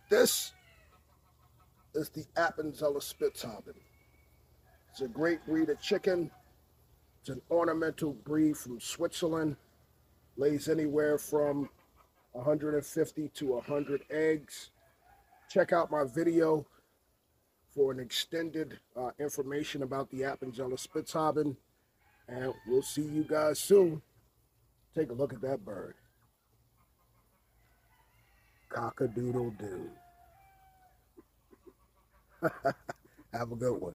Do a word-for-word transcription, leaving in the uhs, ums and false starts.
This is the Appenzeller Spitzhauben. It's a great breed of chicken. It's an ornamental breed from Switzerland. Lays anywhere from one hundred fifty to one hundred eggs. Check out my video for an extended uh, information about the Appenzeller Spitzhauben. And we'll see you guys soon. Take a look at that bird. Cock-a-doodle-doo. Have a good one.